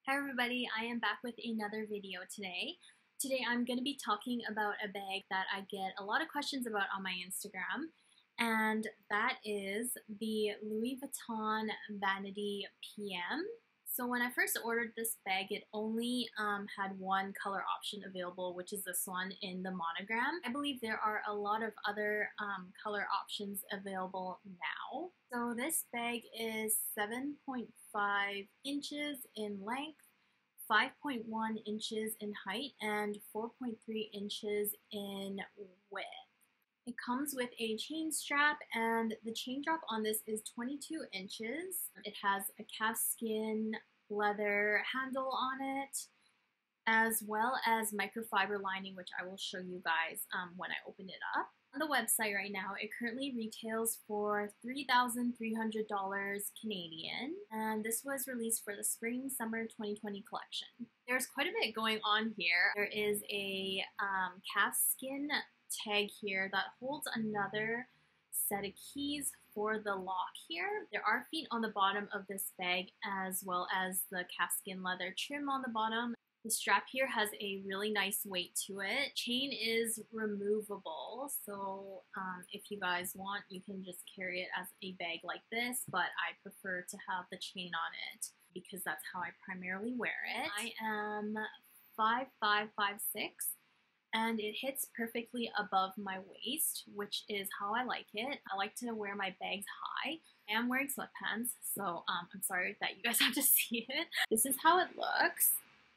Hi everybody, I am back with another video today. Today I'm going to be talking about a bag that I get a lot of questions about on my Instagram, and that is the Louis Vuitton Vanity PM. So when I first ordered this bag, it only had one color option available, which is this one in the monogram. I believe there are a lot of other color options available now. So this bag is 7.5 inches in length, 5.1 inches in height, and 4.3 inches in width. It comes with a chain strap, and the chain drop on this is 22 inches. It has a calfskin leather handle on it, as well as microfiber lining, which I will show you guys when I open it up. On the website right now, it currently retails for $3,300 Canadian, and this was released for the Spring-Summer 2020 collection. There's quite a bit going on here. There is a calfskin tag here that holds another set of keys for the lock here. There are feet on the bottom of this bag, as well as the calfskin leather trim on the bottom. The strap here has a really nice weight to it. Chain is removable, so if you guys want, you can just carry it as a bag like this, but I prefer to have the chain on it because that's how I primarily wear it. I am 5'5", 5'6", and it hits perfectly above my waist, which is how I like it. I like to wear my bags high. I am wearing sweatpants, so I'm sorry that you guys have to see it. This is how it looks.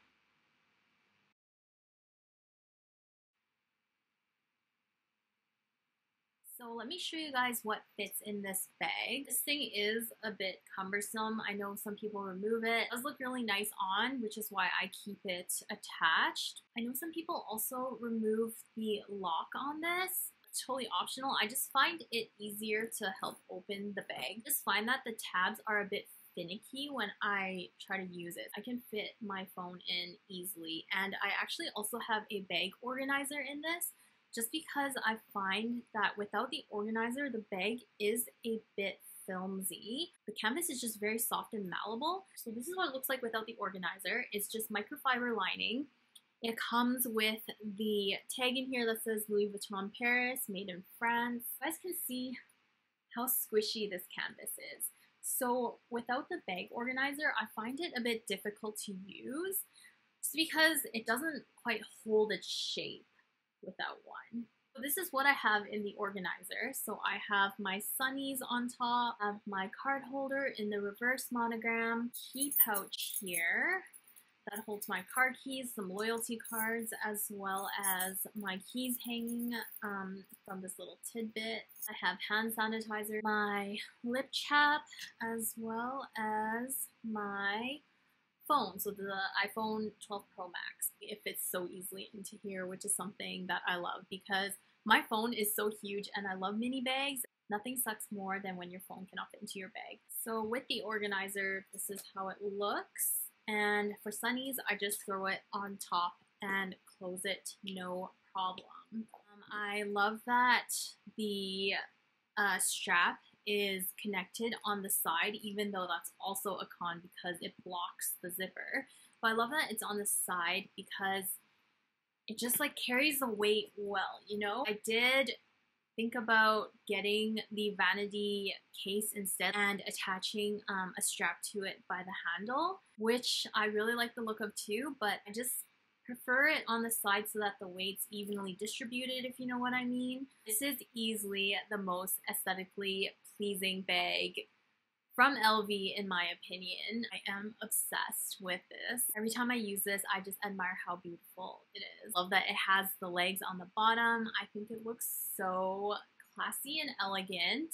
So let me show you guys what fits in this bag. This thing is a bit cumbersome. I know some people remove it. It does look really nice on, which is why I keep it attached. I know some people also remove the lock on this. It's totally optional. I just find it easier to help open the bag. I just find that the tabs are a bit finicky when I try to use it. I can fit my phone in easily, and I actually also have a bag organizer in this, just because I find that without the organizer, the bag is a bit filmy. The canvas is just very soft and malleable. So this is what it looks like without the organizer. It's just microfiber lining. It comes with the tag in here that says Louis Vuitton Paris, made in France. You guys can see how squishy this canvas is. So without the bag organizer, I find it a bit difficult to use, just because it doesn't quite hold its shape without one. So this is what I have in the organizer. So I have my sunnies on top, I have my card holder in the reverse monogram, key pouch here that holds my card keys, some loyalty cards, as well as my keys hanging from this little tidbit. I have hand sanitizer, my lip chap, as well as my phone, so the iPhone 12 Pro Max. It fits so easily into here, which is something that I love because my phone is so huge and I love mini bags. Nothing sucks more than when your phone cannot fit into your bag. So with the organizer, this is how it looks. And for sunnies, I just throw it on top and close it, no problem. I love that the strap is connected on the side, even though that's also a con because it blocks the zipper. But I love that it's on the side because it just like carries the weight well, you know? I did think about getting the vanity case instead and attaching a strap to it by the handle, which I really like the look of too, but I just prefer it on the side so that the weight's evenly distributed, if you know what I mean. This is easily the most aesthetically pleasing bag from LV in my opinion. I am obsessed with this. Every time I use this, I just admire how beautiful it is. Love that it has the legs on the bottom. I think it looks so classy and elegant,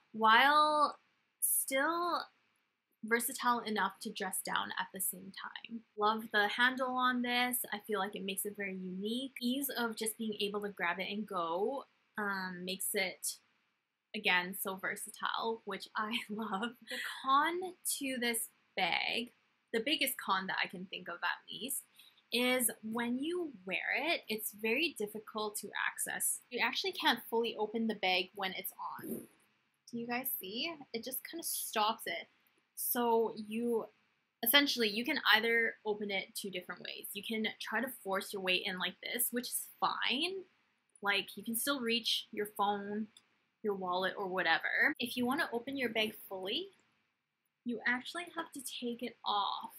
while still versatile enough to dress down at the same time. Love the handle on this. I feel like it makes it very unique. Ease of just being able to grab it and go makes it, again, so versatile, which I love. The con to this bag, the biggest con that I can think of at least, is when you wear it, it's very difficult to access. You actually can't fully open the bag when it's on. Do you guys see? It just kind of stops it. So you Essentially, you can either open it two different ways. You can try to force your way in like this, which is fine. Like, you can still reach your phone, your wallet, or whatever. If you want to open your bag fully, you actually have to take it off.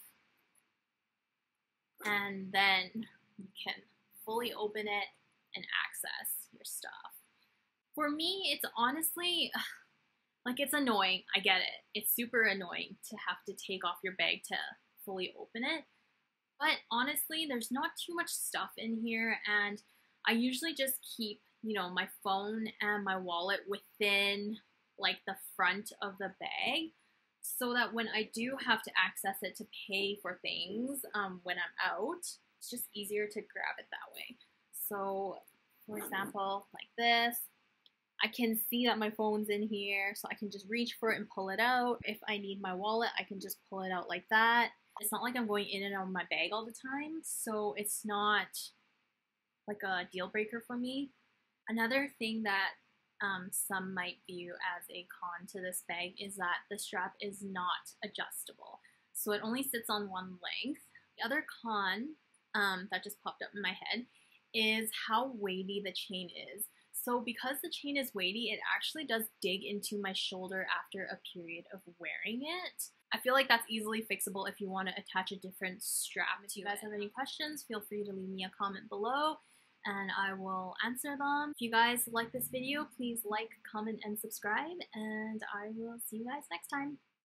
And then you can fully open it and access your stuff. For me, it's honestly, like, it's annoying. I get it. It's super annoying to have to take off your bag to fully open it. But honestly, there's not too much stuff in here, and I usually just keep, you know, my phone and my wallet within like the front of the bag, so that when I do have to access it to pay for things when I'm out, it's just easier to grab it that way. So, for example, like this, I can see that my phone's in here, so I can just reach for it and pull it out. If I need my wallet, I can just pull it out like that. It's not like I'm going in and out of my bag all the time, so it's not like a deal breaker for me. Another thing that some might view as a con to this bag is that the strap is not adjustable. So it only sits on one length. The other con that just popped up in my head is how weighty the chain is. So because the chain is weighty, it actually does dig into my shoulder after a period of wearing it. I feel like that's easily fixable if you want to attach a different strap. If you guys have any questions, feel free to leave me a comment below and I will answer them. If you guys like this video, please like, comment, and subscribe, and I will see you guys next time.